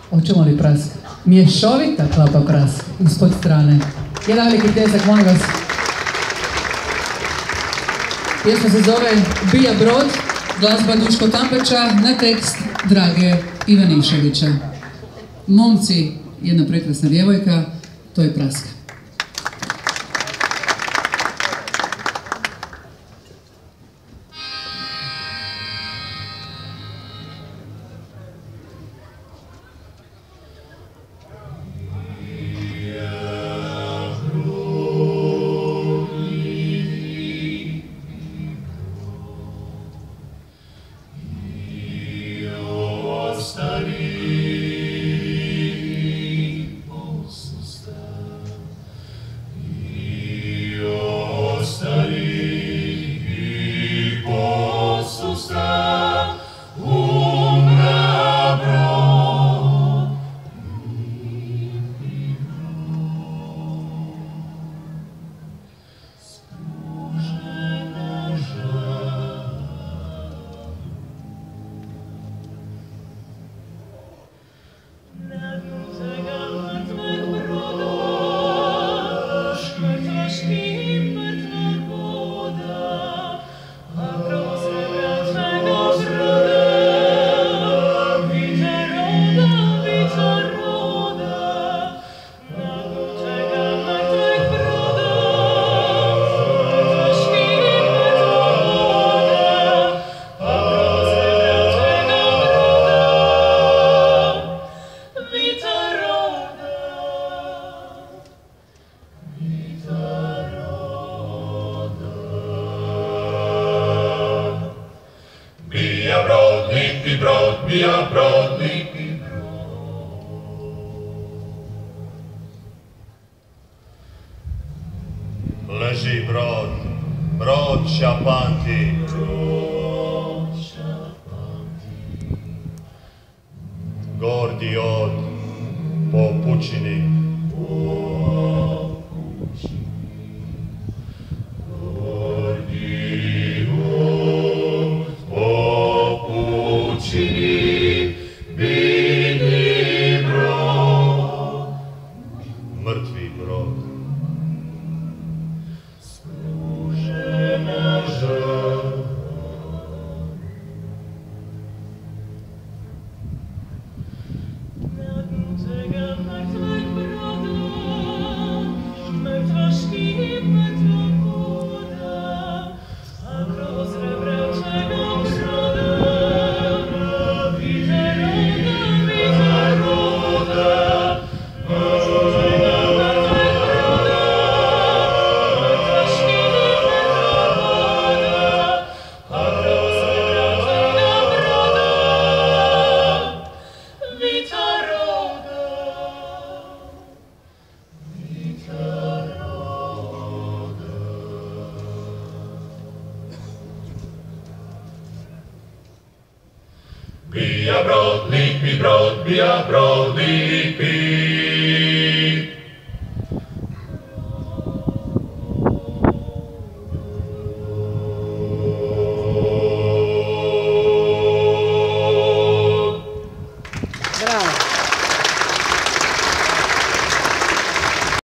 Hoćemo li praska? Mješovita klapa praska, ispod strane. Jedan veliki pljesak, molim vas. Pjesma se zove Bija Brod, glazba Duško Tampeća, na tekst Drage Ivaniševića. Momci, jedna prekrasna djevojka, to je praska. Bija Brod, lipi brod. Leži brod, brod šapanti. Gordi od po pučini. Mrtvi brod. Spružena žal. Na dnu tega mrtveg broda, mrtva škip, mrtva voda, a kroz rebra tega broda, viter roda, Bija Brod, lipi brod, bija Brod, lipi